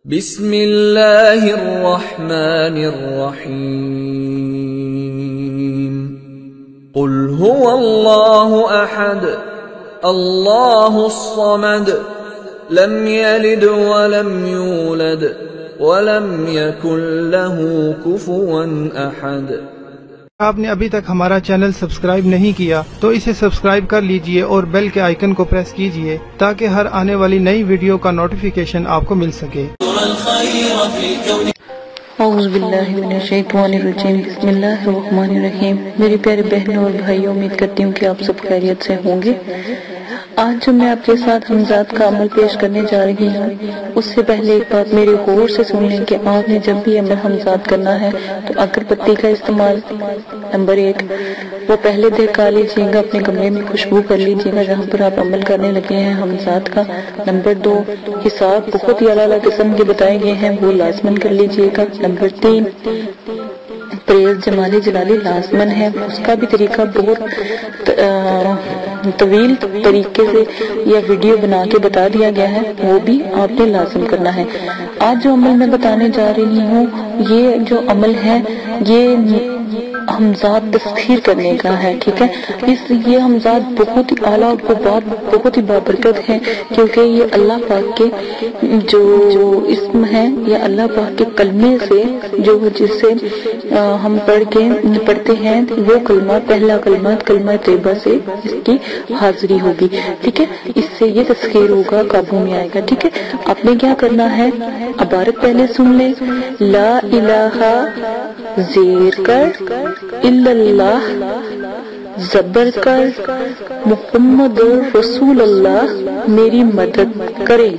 بسم اللہ الرحمن الرحیم قل هو اللہ احد اللہ الصمد لم یلد ولم یولد ولم یکن له کفوا احد۔ آپ نے ابھی تک ہمارا چینل سبسکرائب نہیں کیا تو اسے سبسکرائب کر لیجئے اور بیل کے آئیکن کو پریس کیجئے تاکہ ہر آنے والی نئی ویڈیو کا نوٹیفیکیشن آپ کو مل سکے۔ اعوذ باللہ من الشیطان الرجیم، بسم اللہ الرحمن الرحیم۔ میری پیارے بہنوں اور بھائیوں، امید کرتی ہوں کہ آپ سب خیریت سے ہوں گے۔ آج جو میں آپ کے ساتھ حمزات کا عمل پیش کرنے جا رہی ہوں، اس سے پہلے ایک بات میری غور سے سن لیں کہ آپ نے جب بھی عمل حمزات کرنا ہے تو اگر پتی کا استعمال، نمبر 1 وہ پہلے دہکا لیجیے گا، اپنے کمرے میں خوشبو کر لیجیے گا جہاں پر آپ عمل کرنے لگے ہیں حمزات کا۔ نمبر 2 حساب بہت ہی اعلیٰ قسم کے بتائے گئے ہیں، وہ لازمن کر لیجیے گا۔ نمبر 3 پریز جمالی جلالی لازمن ہے، اس کا بھی طریقہ بہت طویل طریقے سے یا ویڈیو بنا کے بتا دیا گیا ہے، وہ بھی آپ نے لازم کرنا ہے۔ آج جو عمل میں بتانے جا رہی ہوں، یہ جو عمل ہے یہ حمزات تسخیر کرنے کا ہے، ٹھیک ہے۔ یہ حمزات بہت ہی اعلیٰ بہت ہی بابرکت ہے، کیونکہ یہ اللہ پاک کے جو اسم ہے یا اللہ پاک کے کلمے سے جو جسے ہم پڑھتے ہیں وہ کلمہ، پہلا کلمہ طیبہ سے اس کی حاضری ہوگی، ٹھیک ہے۔ اس سے یہ تسخیر ہوگا، قابو میں آئے گا، ٹھیک ہے۔ آپ نے کیا کرنا ہے، عبارت پہلے سن لیں۔ لا الہ زیر کر الا اللہ زبر کر محمد رسول اللہ میری مدد کریں،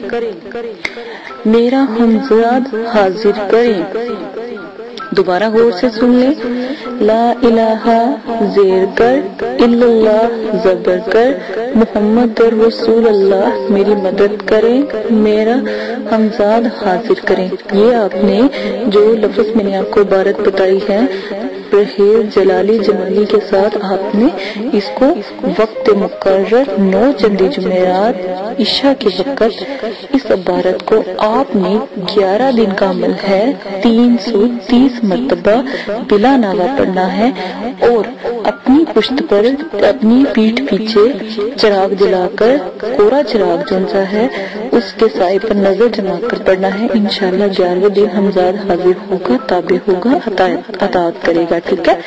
میرا حمزات حاضر کریں۔ دوبارہ غور سے سن لیں۔ لا الہ زیر کر الا اللہ زبر کر محمد رسول اللہ میری مدد کریں، میرا حمزات حاضر کریں۔ یہ آپ نے جو لفظ میں نے آپ کو عبارت بتائی ہے، پرہیز جلالی جمالی کے ساتھ آپ نے اس کو وقت مقرر 9 چندی جمعرات عشاء کے وقت اس عبارت کو آپ نے 11 دن کا عمل ہے 330 مرتبہ بلا ناغہ پڑھنا ہے، اور اپنی پشت پر اپنی پیٹھ پیچھے چراغ جلا کر کوڑا چراغ جونسا ہے اس کے سائے پر نظر جما کر پڑھنا ہے۔ انشاءاللہ 11ویں دن حمزات حاضر ہوگا، تابع ہوگا، اطاعت کرے گا، ٹھیک ہے۔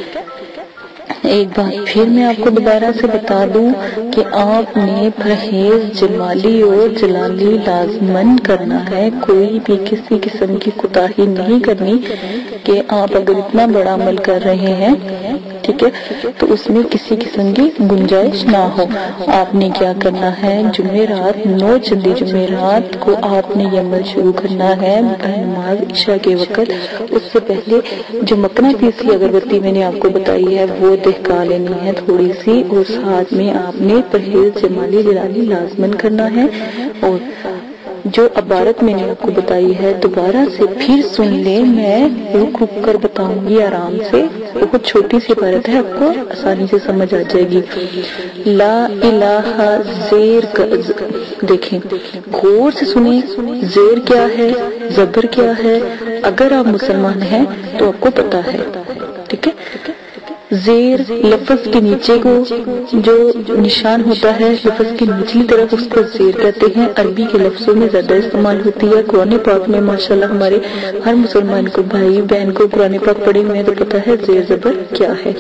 ایک بات پھر میں آپ کو دوبارہ سے بتا دوں کہ آپ نے پرہیز جمالی اور جلالی لازمن کرنا ہے، کوئی بھی کسی قسم کی کوتاہی نہیں کرنی کہ آپ اگر اتنا بڑا عمل کر رہے ہیں، ٹھیک ہے، تو اس میں کسی قسم کی گنجائش نہ ہو۔ آپ نے کیا کرنا ہے، جمعرات 9 چندی جمعرات کو آپ نے یہ عمل شروع کرنا ہے نماز عشاء کے وقت۔ اس سے پہلے جو مکنا پیسی اگربتی میں نے آپ کو بتائی ہے وہ دہکا لینی ہے تھوڑی سی، اور ساتھ میں آپ نے پرہیز جمالی جلالی لازمن کرنا ہے۔ اور جو عبارت میں نے آپ کو بتائی ہے دوبارہ سے پھر سن لیں، میں رک کر بتاؤں گی آرام سے، بہت چھوٹی سی عبارت ہے، آپ کو آسانی سے سمجھ آ جائے گی۔ لا الہ زیر دیکھیں، غور سے سنیں، زیر کیا ہے، زبر کیا ہے، اگر آپ مسلمان ہیں تو آپ کو پتا ہے، ٹھیک ہے۔ زیر لفظ کے نیچے کو جو نشان ہوتا ہے لفظ کی نچلی طرف، اس کو زیر کہتے ہیں، عربی کے لفظوں میں زیادہ استعمال ہوتی ہے۔ قرآن پاک میں ماشاءاللہ ہمارے ہر مسلمان کو، بھائی بہن کو قرآن پاک پڑھے ہوئے ہیں تو پتا ہے زیر زبر کیا ہے۔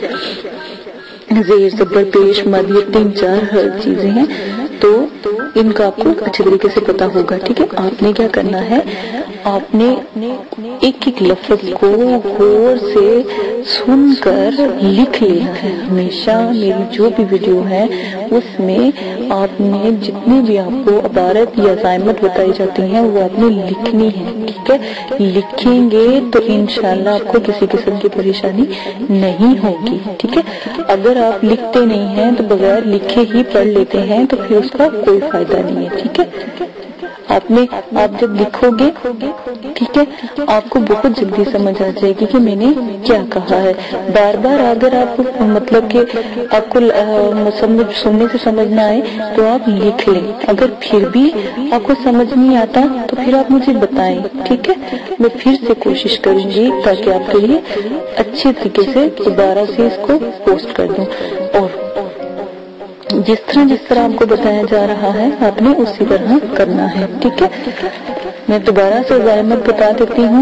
زیر زبر پیش مد یہ 3-4 چیزیں ہیں، تو ان کا آپ کو اچھے طریقے سے پتا ہوگا، ٹھیک ہے۔ آپ نے کیا کرنا ہے، آپ نے ایک ایک لفظ کو غور سے سن کر لکھ لینا ہے۔ ہمیشہ میری جو بھی ویڈیو ہے اس میں آپ نے جتنی بھی آپ کو عبارت یا زائمت بتائی جاتی ہیں وہ آپ نے لکھنی ہے، ٹھیک ہے۔ لکھیں گے تو انشاءاللہ آپ کو کسی قسم کی پریشانی نہیں ہوگی، ٹھیک ہے۔ اگر آپ لکھتے نہیں ہیں تو بغیر لکھے ہی پڑھ لیتے ہیں تو پھر اس کا کوئی فائدہ نہیں ہے، ٹھیک ہے۔ آپ جب لکھو گے ٹھیک ہے آپ کو بہت جلدی سمجھ آ جائے گی کہ میں نے کیا کہا ہے. بار بار اگر آپ مطلب کہ آپ کو سننے سے سمجھ نہ آئے تو آپ لکھ لیں. اگر پھر بھی آپ کو سمجھ نہیں آتا تو پھر آپ مجھے بتائیں ٹھیک ہے. میں پھر سے کوشش کروں گی تاکہ آپ کے لیے اچھے طریقے سے دوبارہ سے اس کو پوسٹ کر دوں. اور جس طرح آپ کو بتایا جا رہا ہے آپ نے اسی طرح کرنا ہے ٹھیک ہے. میں دوبارہ سے ضائمت بتا دیتی ہوں.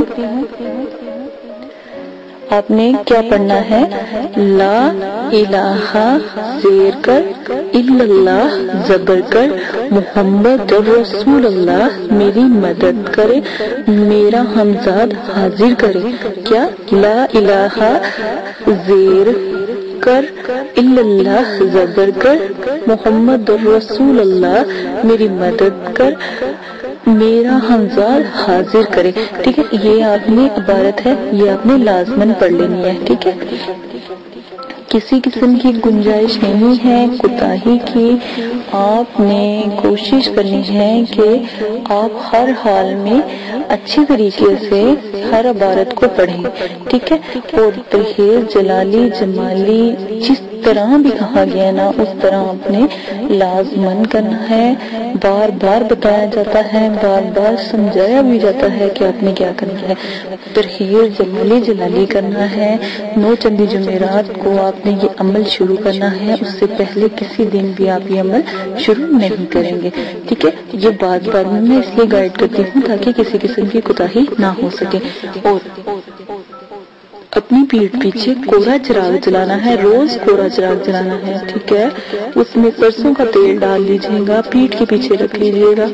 آپ نے کیا پڑھنا ہے؟ لا الہ زیر کر الا اللہ زبر کر محمد رسول اللہ میری مدد کرے میرا ہمزاد حاضر کرے. کیا؟ لا الہ زیر کر الا اللہ زبر کر محمد رسول اللہ میری مدد کر میرا ہمزاد حاضر کرے. ٹھیک ہے یہ آپ نے عبارت ہے یہ آپ نے لازماً پڑھ لینی ہے ٹھیک ہے. کسی قسم کی گنجائش نہیں ہے کوتاہی کی. آپ نے کوشش کرنی ہے کہ آپ ہر حال میں اچھی طریقے سے ہر عبارت کو پڑھیں ٹھیک ہے. اور پرہیز جلالی جمالی جس طرح بھی کہا گیا نا اس طرح آپ نے لازماً کرنا ہے. بار بار بتایا جاتا ہے بار بار سمجھایا بھی جاتا ہے کہ آپ نے کیا کرنا ہے. پرہیز جلالی کرنا ہے. 9 چندی جمعرات کو آپ نے یہ عمل شروع کرنا ہے. اس سے پہلے کسی دن بھی آپ یہ عمل شروع نہیں کریں گے ٹھیک ہے. یہ بات میں اس لیے گائیڈ کرتی ہوں تاکہ کسی قسم کی کوتاہی نہ ہو سکے. اور اپنی پیٹھ پیچھے کوڑا چراغ جلانا ہے. روز کوڑا چراغ جلانا ہے ٹھیک ہے. اس میں سرسوں کا تیل ڈال لیجیے گا پیٹھ کے پیچھے رکھ لیجیے گا.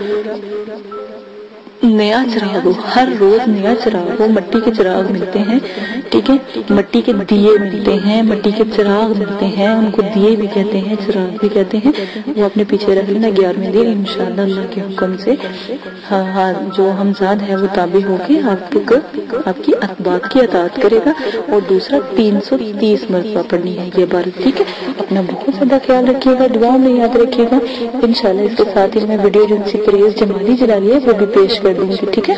نیا چراغ ہو ہر روز نیا چراغ ہو. مٹی کے چراغ ملتے ہیں ٹھیک ہے. مٹی کے دیے ملتے ہیں مٹی کے چراغ ملتے ہیں ان کو دیے بھی کہتے ہیں چراغ بھی کہتے ہیں. وہ اپنے پیچھے رکھ لینا. 11ویں دن انشاءاللہ اللہ کے حکم سے جو ہمزاد ہے وہ تابع ہو کے آپ کی بات کی اطاعت کرے گا. اور دوسرا 330 مرتبہ پڑھنی ہے یہ عبارت ٹھیک ہے. اپنا بہت زیادہ خیال رکھیے گا دعا میں یاد رکھیے گا. انشاءاللہ اس کے ساتھ ہی میں ویڈیو جن سی پریز جمالی جلالی ہے وہ بھی پیش کر دوں گی ٹھیک ہے.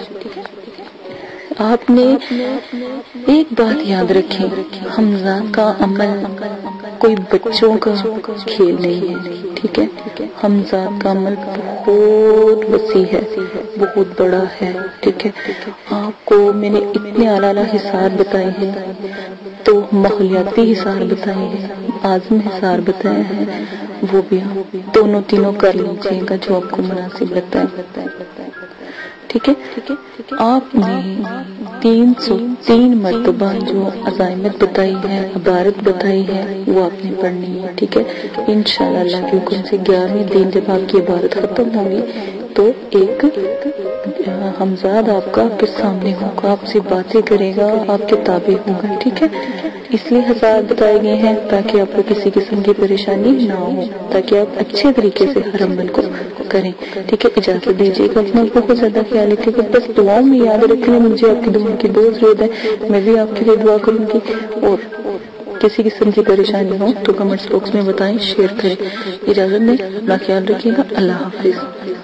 آپ نے ایک بات یاد رکھیں ہمزاد کا عمل کوئی بچوں کا کھیل نہیں ہے ٹھیک ہے. ہمزاد کا عمل بہت وسیع ہے بہت بڑا ہے ٹھیک ہے. آپ کو میں نے اتنے اعلیٰ حصار بتائے ہیں تو ماحولیاتی حصار بتائے ہیں عازم حصار بتایا ہے وہ بھی آپ دونوں تینوں کر لیجیے گا جو آپ کو مناسب لگتا ہے ٹھیک ہے. آپ نے 303 مرتبہ جو عزائمت بتائی ہے عبارت بتائی ہے وہ آپ نے پڑھنی ہے ٹھیک ہے. انشاءاللہ اللہ کے حکم سے 11ویں دن جب آپ کی عبارت ختم ہوگی تو ایک ہمزاد آپ کا آپ کے سامنے ہوگا آپ سے باتیں کرے گا آپ کے تابع ہوگا ٹھیک ہے. اس لیے حضرات بتائے گئے ہیں تاکہ آپ کو کسی قسم کی پریشانی نہ ہو تاکہ آپ اچھے طریقے سے ہر عمل کو کریں ٹھیک ہے. اجازت دیجیے گا اپنا بہت زیادہ خیال رکھیے گا. بس دعاؤں میں یاد رکھیں مجھے آپ کی دعا کی بہت ضرورت ہے. میں بھی آپ کے لیے دعا کروں گی. اور کسی قسم کی پریشانی ہو تو کمنٹس باکس میں بتائیں شیئر کریں. اجازت دیں اپنا خیال رکھیے گا. اللہ حافظ.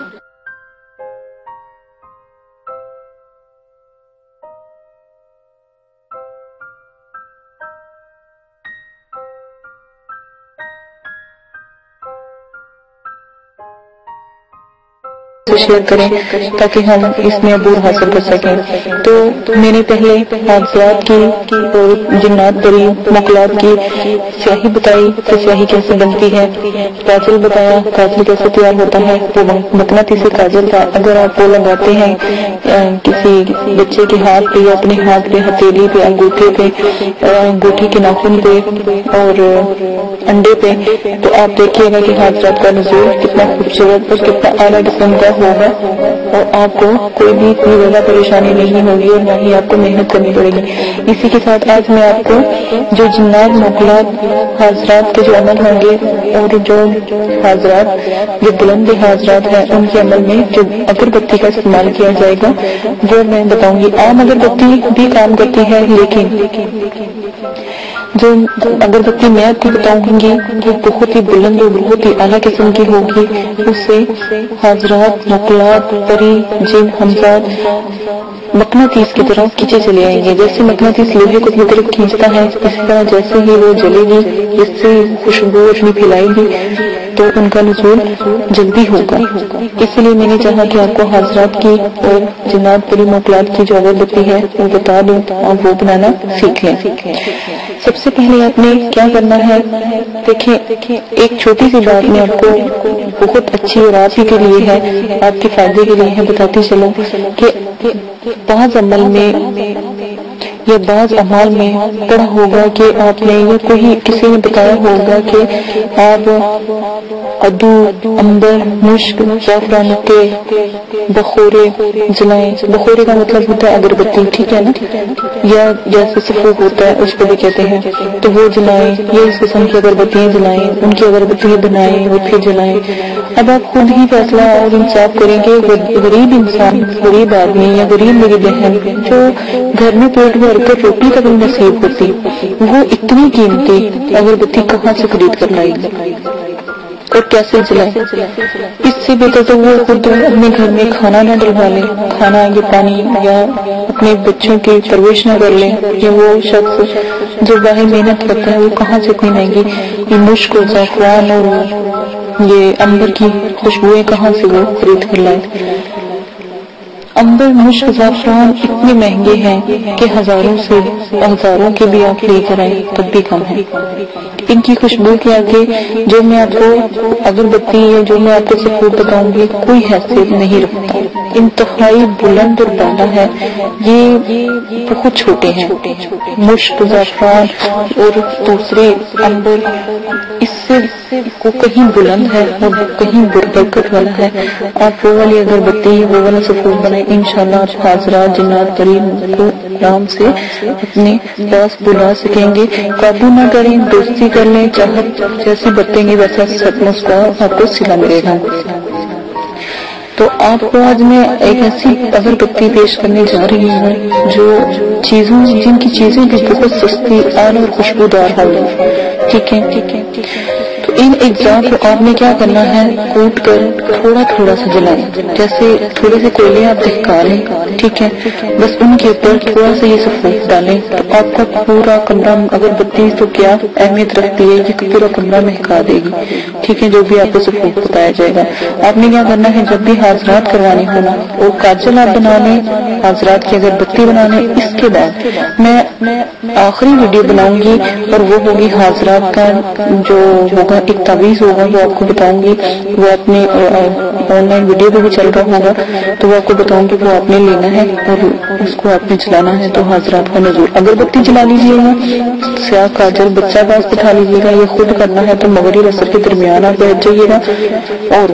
شیئر کریں تاکہ ہم اس میں عبور حاصل کر سکیں. تو میں نے پہلے حادثات کی اور جنات پری مخلوقات کی سیاہی بتائی کہ سیاہی کیسے بنتی ہے. کاجل بتایا کاجل کیسے تیار ہوتا ہے. وہ مقناطیسی کاجل تھا. اگر آپ وہ لگاتے ہیں کسی بچے کے ہاتھ پہ یا اپنے ہاتھ پہ ہتھیلی پہ انگوٹھے پہ انگوٹھی کے ناخن پہ اور انڈے پہ تو آپ دیکھیے گا کہ حادثات کا نزول کتنا خوبصورت اور کتنا اعلیٰ قسم کا ہوگا اور آپ کو کوئی بھی اتنی زیادہ پریشانی نہیں ہوگی اور نہ ہی آپ کو محنت کرنی پڑے گی. اسی کے ساتھ آج میں آپ کو جو جنات مخلوقات حاضرات کے جو عمل ہوں گے اور جو حاضرات جو بلند حاضرات ہیں ان کے عمل میں جو اگربتی کا استعمال کیا جائے گا وہ میں بتاؤں گی. عام اگربتی بھی کام کرتی ہے لیکن جو اگربتی میں آپ کو بتاؤں گی وہ بہت ہی بلند اور بہت ہی اعلیٰ قسم کی ہوگی. اس سے حضرات، مقلات، پری، جن، ہمزاد مقناطیس کی طرح کھینچے چلے آئیں گے. جیسے مقناطیس لوہے کو اپنی طرف کھینچتا ہے، اس طرح جیسے ہی وہ جلے گی، جس سے خوشبو اپنی پھیلائے گی تو ان کا نزول جلدی ہوگا. اس لیے میں نے چاہا کہ آپ کو حضرات کی اور جنات، پری، مقلات کی جو اگربتی ہے وہ بتا دوں، آپ وہ بنانا سیکھ لیں. سب سے پہلے آپ نے کیا کرنا ہے، دیکھیں ایک چھوٹی سی بات میں آپ کو بہت اچھی اور آپ ہی کے لیے ہے، آپ کے فائدے کے لیے ہے، بتاتی چلوں کہ بعض عمل میں یا بعض اعمال میں پڑھا ہوگا کہ آپ نے یا کوئی کسی نے بتایا ہوگا کہ آپ ادو، عنبر، مشک، زعفران کے بخورے جلائیں. بخورے کا مطلب ہوتا ہے اگربتی، ٹھیک ہے نا، یا جیسے سفوف ہوتا ہے اس کو بھی کہتے ہیں، تو وہ جلائیں، یہ اس قسم کی اگربتیاں جلائیں، ان کی اگربتیاں بنائیں اور پھر جلائیں. اب آپ خود ہی فیصلہ اور انصاف کریں گے. غریب انسان، غریب آدمی یا غریب میری بہن جو گھر میں پیٹ بھر کر روٹی تک نصیب ہوتی، وہ اتنی قیمتی اگربتی کہاں سے خرید کر لائے گی اور کیسے جلائے؟ اس سے بہتر تو وہ خود اپنے گھر میں کھانا نہ ڈلوا لے، کھانا یا پانی یا اپنے بچوں کی پرورش نہ کر لے. یا وہ شخص جو باہر محنت کرتا ہے وہ کہاں سے اتنی مہنگی یہ مشک اور زعفران اور یہ عنبر کی خوشبوئیں کہاں سے وہ خرید کر لائے؟ عنبر، مشک، زعفران اتنے مہنگے ہیں کہ ہزاروں سے ہزاروں کے بھی آپ لے کر آئیں تب بھی کم ہے. ان کی خوشبو کے آگے جو میں آپ کو اگربتی یا جو میں آپ کو سفور بتاؤں گی کوئی حیثیت نہیں رکھتا. انتہائی بلند اور بالا ہے، یہ بہت چھوٹے ہیں. مشک، زعفران اور دوسرے عنبر اس سے کو کہیں بلند ہے اور کہیں برکت والا ہے. آپ وہ والی اگربتی، وہ والا سفور بنائیں، انشاءاللہ آپ حضرات، جنات، قریب کو آرام سے اپنے پاس بلا سکیں گے. قابو نہ کریں، دوستی کر لیں، چاہت جیسی برتیں گے ویسا سچ مسکا آپ کو سلا ملے گا. تو آپ کو آج میں ایک ایسی اگربتی پیش کرنے جا رہی ہوں جو چیزوں، جن کی چیزیں بھی بہت سستی، اعلی اور خوشبودار ہوگی. ٹھیک ہے، تو ان اجزاء کو آپ نے کیا کرنا ہے، کوٹ کر تھوڑا تھوڑا سا جلائیں. جیسے تھوڑے سے کوئلے آپ دہکا لیں، ٹھیک ہے، بس ان کے اوپر تھوڑا سا یہ سفوف ڈالیں تو آپ کا پورا کمرہ، اگربتی تو کیا اہمیت رکھتی ہے، یہ پورا کمرہ مہکا دے گی. ٹھیک ہے، جو بھی آپ کو سفوف بتایا جائے گا. آپ نے کیا کرنا ہے، جب بھی حاضرات کروانی ہونا وہ کاجل آپ بنا لیں، حاضرات کی اگربتی بنا لیں. اس کے بعد میں آخری ویڈیو بناؤں گی اور وہ ہوگی حاضرات کا جو ہوگا ایک تعویذ ہوگا، وہ آپ کو بتاؤں گی. وہ اپنے آن لائن ویڈیو پہ بھی چل رہا ہوگا تو وہ آپ کو بتاؤں گی، وہ آپ نے لینا ہے اور اس کو آپ نے چلانا ہے. تو حاضرات کا نزول، اگربتی جلا لیجیے گا، سیاہ کاجل بچہ پاس بٹھا لیجیے گا. یہ خود کرنا ہے تو مغرب عصر کے درمیان آپ بیٹھ جائیے گا اور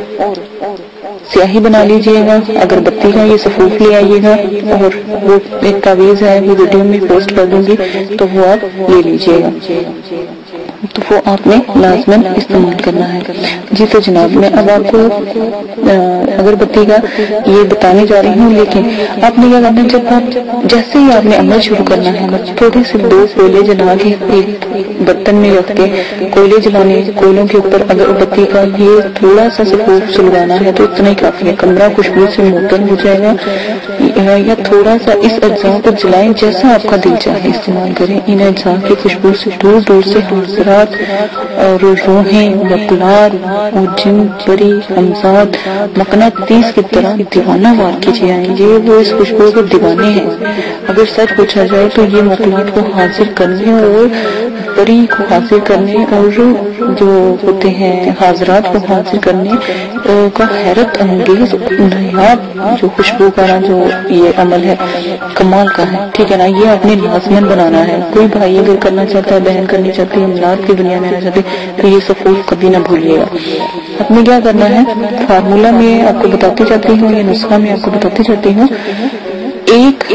سیاہی بنا لیجیے گا. اگربتی کا یہ سفوف لے آئیے گا اور وہ ایک تعویذ ہے، وہ ویڈیو میں پوسٹ کر دوں گی تو وہ آپ لے لیجیے گا. تو وہ آپ نے لازماً استعمال کرنا ہے. جی تو جناب، میں اب آپ کو اگربتی کا یہ بتانے جا رہی ہوں، لیکن آپ نے کیا کرنا ہے، جب آپ جیسے ہی آپ نے عمل شروع کرنا ہے، تھوڑے سے 2 کوئلے جلا کے ایک برتن میں رکھ کے کوئلے جلانے، کوئلوں کے اوپر اگربتی کا یہ تھوڑا سا سفوف سلوانا ہے تو اتنا ہی کافی ہے. کمرہ خوشبو سے معطر ہو جائے گا. یا تھوڑا سا اس اجزاء کو جلائیں، جیسا آپ کا دل چاہے استعمال کریں. ان اجزاء کی خوشبو سے دور دور سے حاضرات اور روحیں، مقلات اور جن، پری، ہمزاد مقناطیس کی طرح دیوانہ وار کیجیے آئیں گے. وہ اس خوشبو کے دیوانے ہیں. اگر سچ پوچھا جائے تو یہ مقلات کو حاصل کرنے اور پری کو حاصل کرنے اور جو ہوتے ہیں حاضرات کو حاصل کرنے کا حیرت انگیز نایاب جو خوشبو کا جو یہ عمل ہے کمال کا ہے. ٹھیک ہے نا، یہ آپ نے لازماً بنانا ہے. کوئی بھائی اگر کرنا چاہتا ہے، بہن کرنی چاہتی ہے، املاک کی دنیا میں آنا چاہتی ہے تو یہ سفوف کبھی نہ بھولیے گا. آپ نے کیا کرنا ہے، فارمولہ میں آپ کو بتاتی جاتی ہوں، یہ نسخہ میں آپ کو بتاتی جاتی ہوں. ایک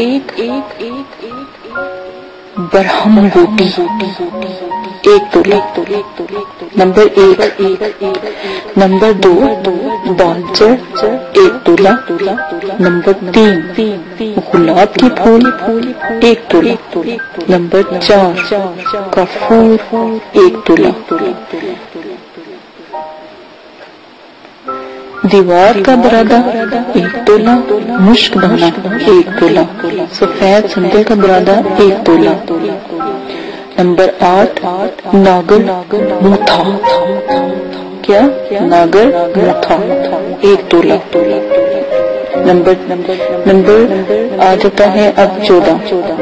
برہم روٹی 1 تولہ، नंबर 1। नंबर 2 बालचर 1 तोला। नंबर 3 गुलाब के फूल 1 तोला। नंबर 4 कपूर 1 तोला। दीवार का बरादा 1 तोला। मुश्क दाना 1 तोला। सफेद संदल का बरादा 1 तोला। नंबर 8 नागर मोथा। क्या? नागर मोथा 1 तोला। नंबर आ जाता है अब 14।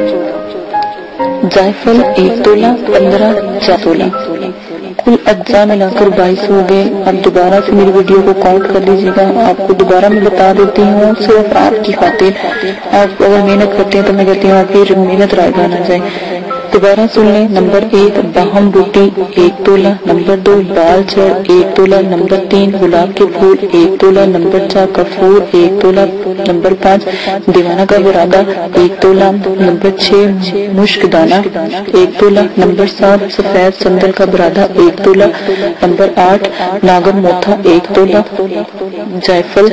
जायफल 1 तोला 15 4 तोला। कुल अज्जा मिलाकर 22 हो गए। अब दोबारा से मेरी वीडियो को काउंट कर लीजिएगा। आपको दोबारा मैं बता देती हूँ सिर्फ आपकी खातिर। आप अगर मेहनत करते हैं तो मैं कहती हूँ आपकी मेहनत रायगा ना जाए। दोबारा सुन लें। नंबर 1 बाहम बूटी 1 तोला। नंबर 2 बाल चढ़ 1 तोला। नंबर 3 गुलाब के फूल 1 तोला। नंबर 4 कपूर 1 तोला। नंबर 5 दीवाना का बुरादा 1 तोला। नंबर 6 मुश्क दाना 1 तोला। नंबर 7 सफेद संदल का बुरादा 1 तोला। नंबर 8 नागर मोथा 1 तोला। जायफल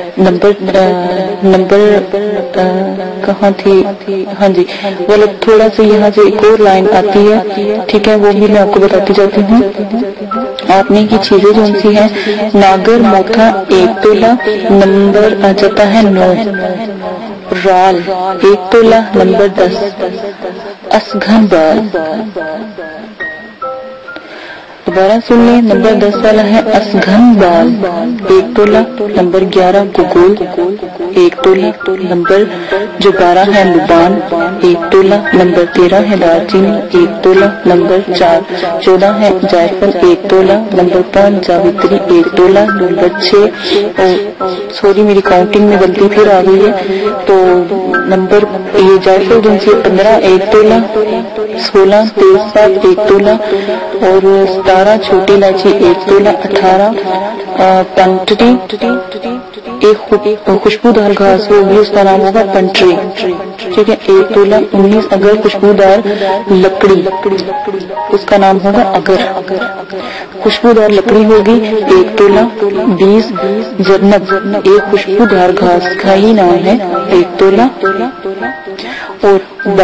नंबर कहाँ थी? हाँ जी, वो थोड़ा सा यहाँ से एक और लाइन आती है, ठीक है, वो भी मैं आपको बताती जाती हूँ। आपने की चीजें जो सी है, नागर मोथा 1 तोला। नंबर आ जाता है 9। राल 1 तोला। नंबर 10 असघन बाल। दोबारा सुन लें। नंबर 10 वाला है असघन बाल 1 तोला। नंबर 11 गुगुल 1 तोला। नंबर जो 12 है लुबान 1 तोला। नंबर 13 है दालचीनी 1 तोला। नंबर 14 है जायफल 1 तोला। नंबर 5 जावित्री 1 तोला। नंबर 6 सॉरी मेरी काउंटिंग में गलती फिर आ गई है, तो नंबर ये जायफल जो 15 1 तोला। 16 तेज सात 1 तोला। और 17 छोटी इलायची 1 तोला। 18 पंटरी एक खुशबूदार घास होगी, उसका नाम होगा पंटरी, ठीक है, 1 तोला। 19 अगर खुशबूदार लकड़ी, उसका नाम होगा अगर। खुशबूदार लकड़ी होगी 1 तोला। 20 जन्नत एक खुशबूदार घास का ही नाम है 1 तोला। और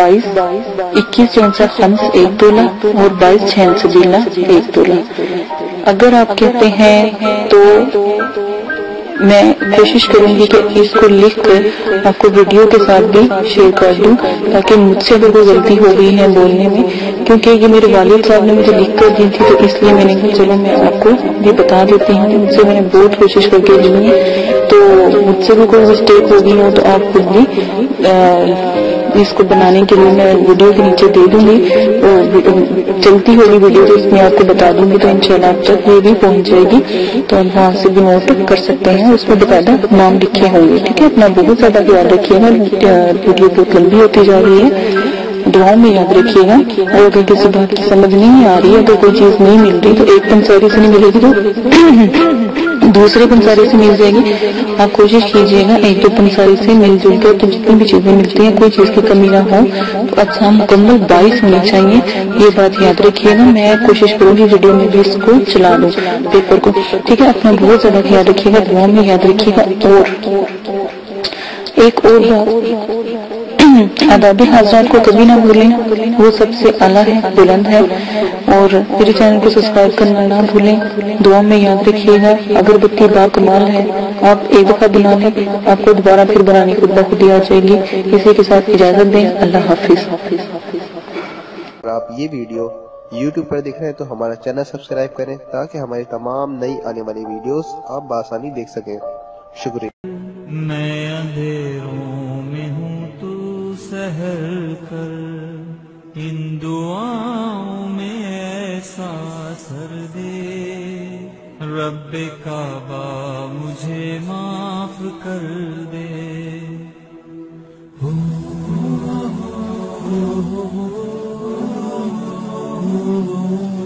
21 चैनसा खम्स 1 तोला। और 22 छैन सबीला 1 तोला। अगर आप कहते हैं तो मैं कोशिश करूंगी कि इसको लिख कर आपको वीडियो के साथ भी शेयर कर दूं, ताकि मुझसे अगर कोई गलती हो गई है बोलने में, क्योंकि ये मेरे वालिद साहब ने मुझे लिख कर दी थी, तो इसलिए मैंने कहा चलो मैं आपको ये बता देती हूँ। मुझसे मैंने बहुत कोशिश करके ली है, तो मुझसे भी कोई मिस्टेक हो गई हो तो आप खुद भी इसको बनाने के लिए मैं वीडियो के नीचे दे दूंगी, तो चलती होगी वीडियो तो इसमें आपको बता दूंगी, तो इंशाल्लाह आप तक ये भी पहुंच जाएगी, तो आप वहाँ से भी नोट कर सकते हैं। उसमें बकायदा नाम लिखे होंगे, ठीक है। अपना बहुत ज्यादा याद रखिएगा, वीडियो बहुत लंबी होती जा रही है, दुआओं में याद रखिएगा। और अगर किसी बात की समझ नहीं आ रही है, तो कोई चीज नहीं मिल रही, तो एक पंसारी से नहीं मिलेगी तो दूसरे पंसारी से मिल जाएगी। आप कोशिश कीजिएगा 1-2 पंसारी से मिलजुल कर, तो जितनी भी चीजें मिलती हैं कोई चीज की कमी ना हो, तो अच्छा मुकम्मल 22 होनी चाहिए, ये बात याद रखिएगा। मैं कोशिश करूंगी वीडियो में भी इसको चला दूं पेपर को, ठीक है। अपना बहुत ज्यादा याद रखिएगा, दुआ में याद रखिएगा। और एक और बात, आदाबे हाज़रात को कभी ना भूलें, वो सबसे आला है, बुलंद है। और मेरे चैनल को सब्सक्राइब करना ना भूलें। दुआ में याद रखिएगा, अगरबत्ती बाकमाल है, आप एक दफा बना लें, आपको दोबारा फिर बनाने खुद ब खुद ही आ जाएगी। इसी के साथ इजाजत दें, अल्लाह हाफिज। अगर आप ये वीडियो YouTube पर देख रहे हैं तो हमारा चैनल सब्सक्राइब करें, ताकि हमारी तमाम नई आने वाली वीडियोस आप बासानी देख सकें। शुक्रिया। मैं अंधेरों में हूँ, तू सहर कर, इन दुआओं में ऐसा असर दे, रब्बे काबा मुझे माफ कर दे। हो